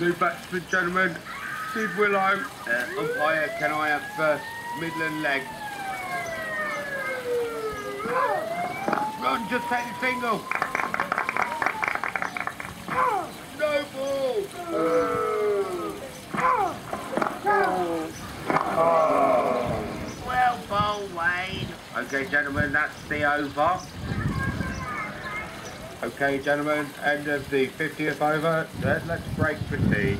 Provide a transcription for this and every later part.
New batsman, gentlemen. Sid Willow. Umpire, can I have first Midland leg? Run, just take the single. No ball. Well bowled, Wayne. Okay, gentlemen, that's the over. Okay, gentlemen, end of the 50th over. Let's break for tea.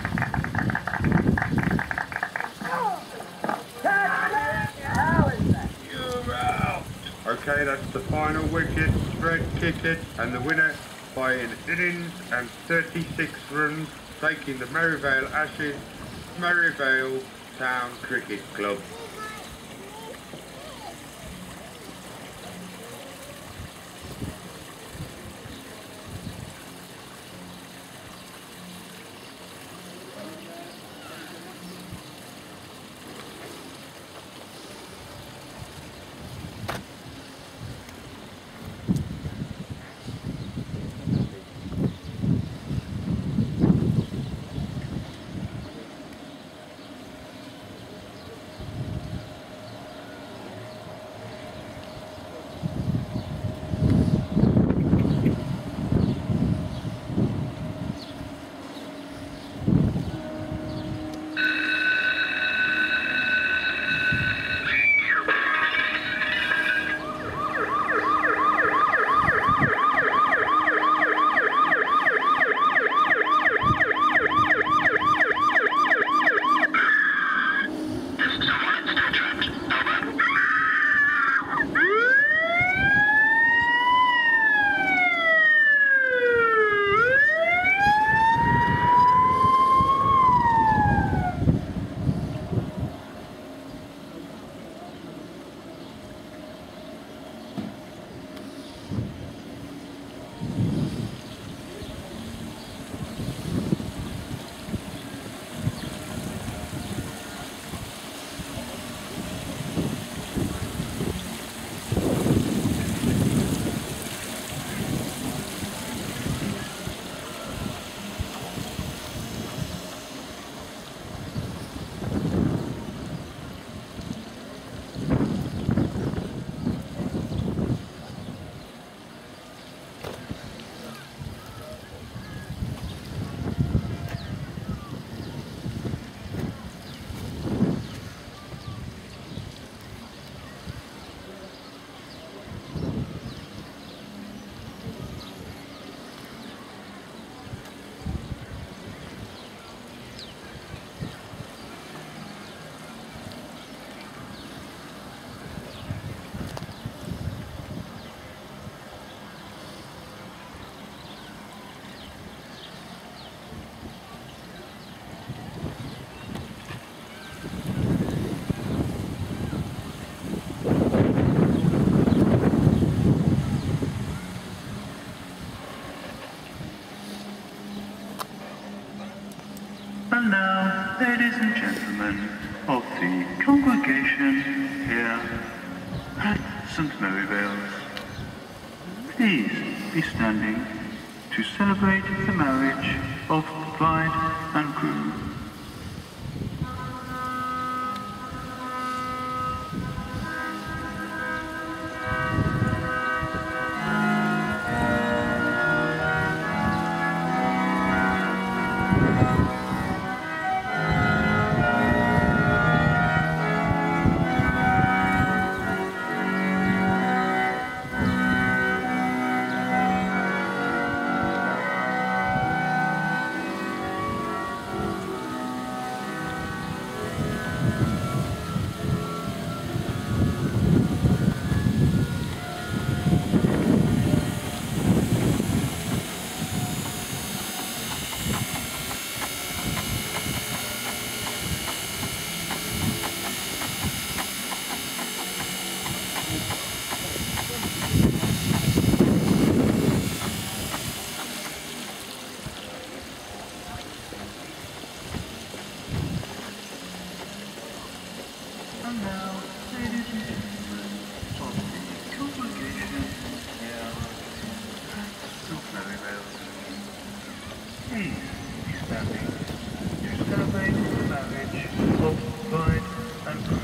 You're out. Okay, that's the final wicket, red ticket, and the winner by an innings and 36 runs, taking the Merrivale Ashes, Merrivale Town Cricket Club. And now, ladies and gentlemen of the congregation here at St. Merrivale's, please be standing to celebrate the marriage of the bride and groom. And now, ladies and gentlemen of the congregation here at St. Merrivale, please be understanding to celebrate the marriage of bride and groom.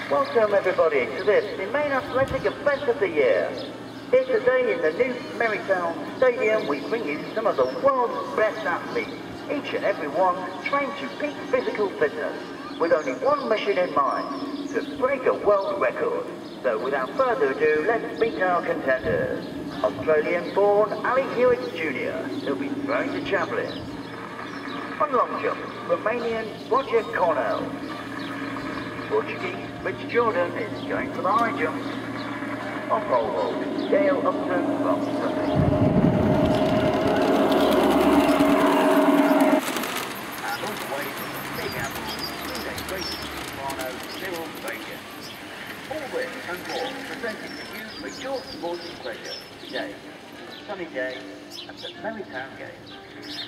Welcome everybody to this, the main athletic event of the year. Here today in the new Merrivale Stadium we bring you some of the world's best athletes, each and every one trained to peak physical fitness, with only one mission in mind, to break a world record. So without further ado, let's meet our contenders. Australian-born Ali Hewitt Jr. He'll be throwing the javelin. On long jump, Romanian Roger Cornell. Portuguese Rich Jordan is going for the high jump. On pole vault, Dale Upton from Sussex. And all the way from the Big Apple, Great Yarmouth, Cyril Baker. All this and more presented to you for your sporting pleasure today. Sunny day at the Merrivale Gate.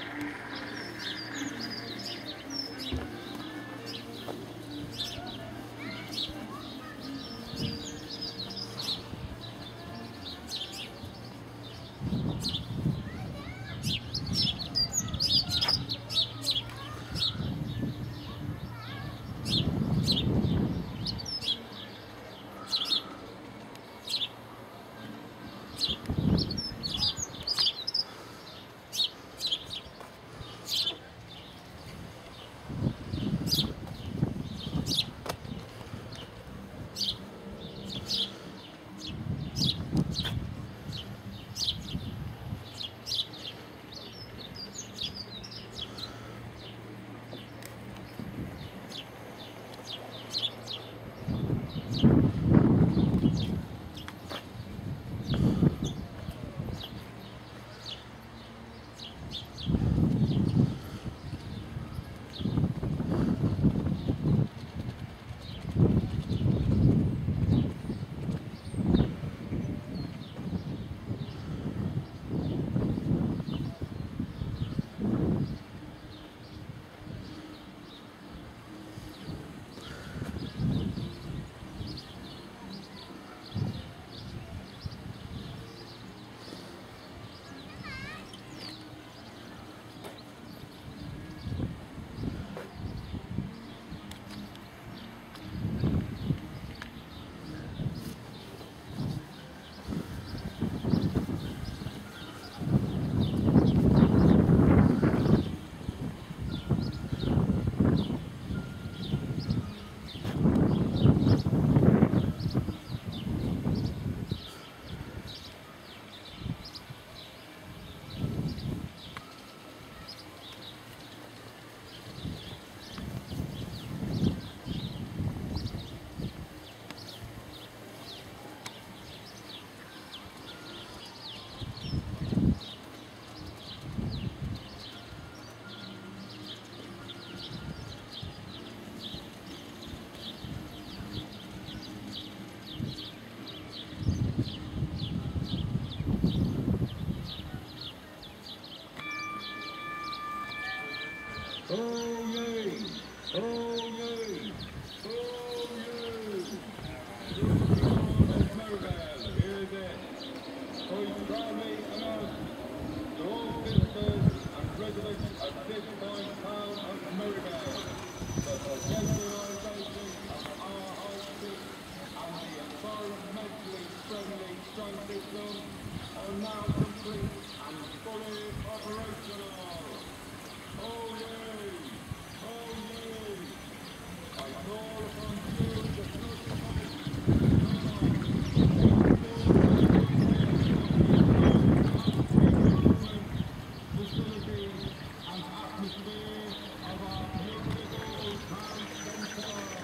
Oh yay! Oh yay! Oh yay! Merrivale, here again. I proudly announce to all visitors and residents of this fine town of Merrivale that the visualization of our houses and the environmentally friendly train system are now complete and fully operational. Oh yay! Oh yay! I call upon you to facilities and atmosphere of our beautiful town centre.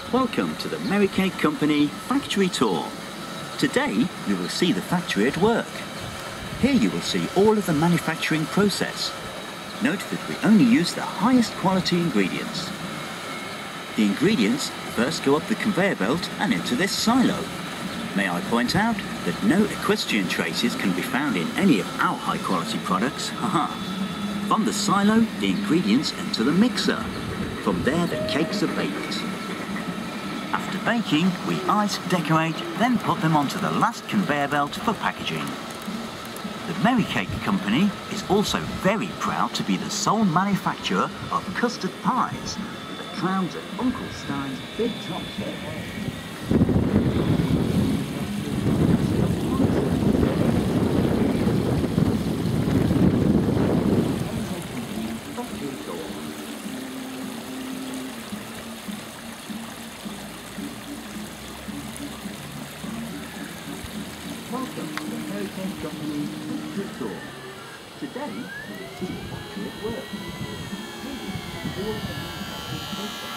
Welcome to the Merrivale Company Factory Tour. Today you will see the factory at work. Here you will see all of the manufacturing process. Note that we only use the highest quality ingredients. The ingredients first go up the conveyor belt and into this silo. May I point out that no equestrian traces can be found in any of our high quality products. From the silo, the ingredients enter the mixer. From there the cakes are baked. After baking, we ice, decorate, then put them onto the last conveyor belt for packaging. The Merrivale Company is also very proud to be the sole manufacturer of custard pies, the crowns of Uncle Stein's Big Top. Welcome to the Merrivale Company Factory Tour. Today, we see the factory at work. All of the